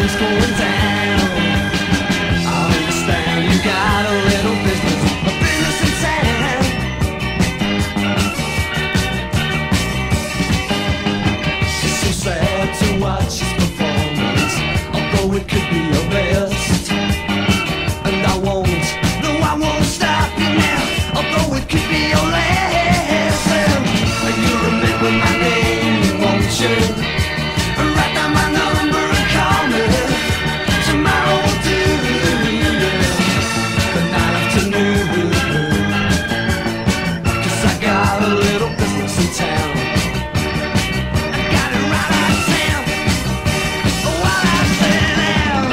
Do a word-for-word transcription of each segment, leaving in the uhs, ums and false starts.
things going down. I understand you got a little business, a business in town. It's so sad to watch his performance, although it could be your best. And I won't, no I won't stop you now, although it could be your last. And you remember my name, won't you? Write down my number and call me. Tomorrow will do, yeah. The night afternoon, 'cause I got a little business in town. I got it right out of town, while I sit down.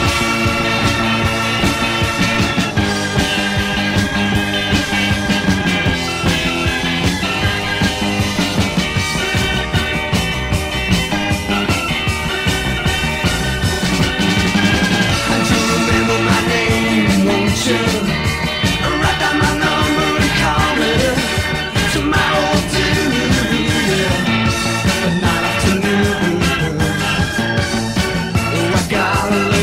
And you remember my name, won't you? Write down my number and call me. Tomorrow will do, yeah. The night afternoon, oh, I got a